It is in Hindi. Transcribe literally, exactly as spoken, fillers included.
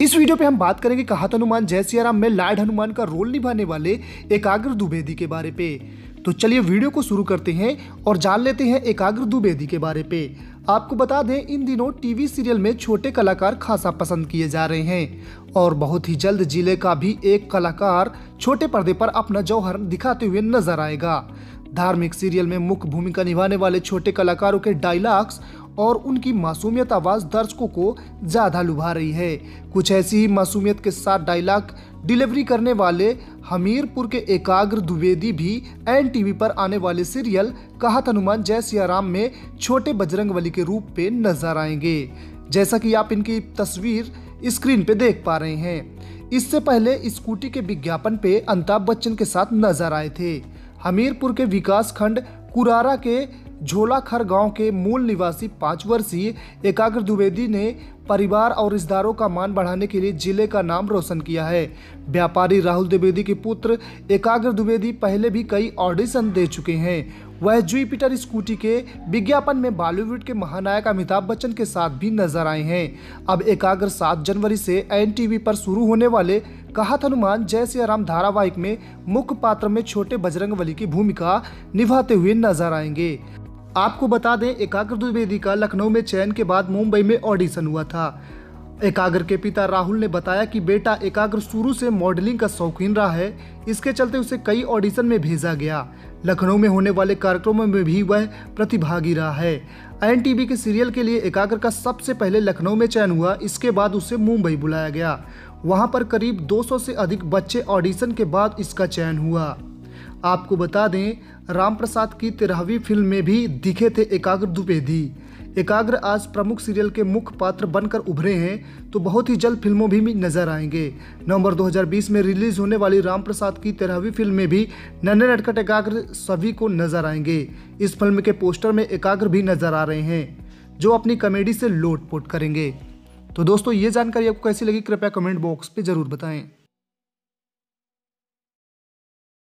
इस वीडियो पे हम बात करेंगे कहात हनुमान जय सरिराम में लॉर्ड हनुमान का रोल निभाने वाले एकाग्र द्विवेदी के बारे पे। तो चलिए वीडियो को शुरू करते हैं और जान लेते हैं एकाग्र द्विवेदी के बारे पे। आपको बता दें, इन दिनों टीवी सीरियल में छोटे कलाकार खासा पसंद किए जा रहे हैं और बहुत ही जल्द जिले का भी एक कलाकार छोटे पर्दे पर अपना जौहर दिखाते हुए नजर आएगा। धार्मिक सीरियल में मुख्य भूमिका निभाने वाले छोटे कलाकारों के डायलॉग्स और उनकी मासूमियत आवाज दर्शकों को ज्यादा लुभा रही है। कुछ ऐसी ही मासूमियत के साथ डायलॉग डिलीवरी करने वाले हमीरपुर के एकाग्र द्विवेदी भी एन टीवी पर आने वाले सीरियल कहात हनुमान जय सरिराम में छोटे बजरंगबली के रूप पे नजर आएंगे, जैसा कि आप इनकी तस्वीर स्क्रीन पे देख पा रहे हैं। इससे पहले स्कूटी के विज्ञापन पे अमिताभ बच्चन के साथ नजर आए थे। हमीरपुर के विकास खंड कुरारा के झोलाखर गांव के मूल निवासी पाँच वर्षीय एकाग्र द्विवेदी ने परिवार और रिश्तेदारों का मान बढ़ाने के लिए जिले का नाम रोशन किया है। व्यापारी राहुल द्विवेदी के पुत्र एकाग्र द्विवेदी पहले भी कई ऑडिशन दे चुके हैं। वह जुपिटर स्कूटी के विज्ञापन में बॉलीवुड के महानायक अमिताभ बच्चन के साथ भी नजर आए हैं। अब एकाग्र सात जनवरी से एन टीवी पर शुरू होने वाले कहात हनुमान जय सरिराम धारावाहिक में मुख्य पात्र में छोटे बजरंगबली की भूमिका निभाते हुए नजर आएंगे। आपको बता दें, एकाग्र द्विवेदी का लखनऊ में चयन के बाद मुंबई में ऑडिशन हुआ था। एकाग्र के पिता राहुल ने बताया कि बेटा एकाग्र शुरू से मॉडलिंग का शौकीन रहा है, इसके चलते उसे कई ऑडिशन में भेजा गया। लखनऊ में होने वाले कार्यक्रमों में भी वह प्रतिभागी रहा है। एन टीवी के सीरियल के लिए एकाग्र का सबसे पहले लखनऊ में चयन हुआ, इसके बाद उसे मुंबई बुलाया गया। वहां पर करीब दो सौ से अधिक बच्चे ऑडिशन के बाद इसका चयन हुआ। आपको बता दें, राम प्रसाद की तेरहवीं फिल्म में भी दिखे थे एकाग्र द्विवेदी। एकाग्र आज प्रमुख सीरियल के मुख्य पात्र बनकर उभरे हैं, तो बहुत ही जल्द फिल्मों भी नजर आएंगे। नवंबर दो हज़ार बीस में रिलीज होने वाली राम प्रसाद की तेरहवीं फिल्म में भी नन्हे नटखट एकाग्र सभी को नजर आएंगे। इस फिल्म के पोस्टर में एकाग्र भी नजर आ रहे हैं, जो अपनी कॉमेडी से लोटपोट करेंगे। तो दोस्तों, ये जानकारी आपको कैसी लगी कृपया कमेंट बॉक्स पे जरूर बताएं।